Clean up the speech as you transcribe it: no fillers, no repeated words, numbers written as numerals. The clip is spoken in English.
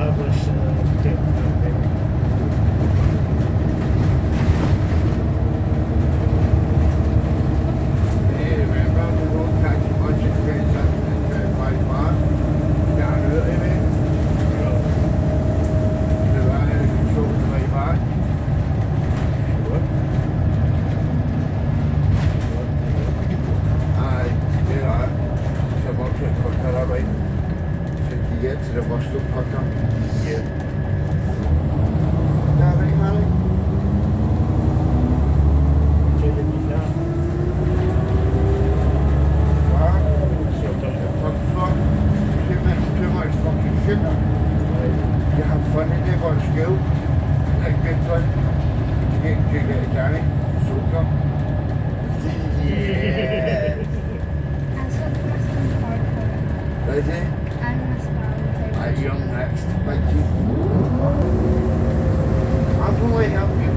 established dip. Get to the Boston Potter. Yeah. Darling, Mally. What? You're making too much fucking sugar. You have fun in there on school. Like good fun. You get a Danny. Sugar. Yeah. Is it? I'm young next. Thank you. How can I help you?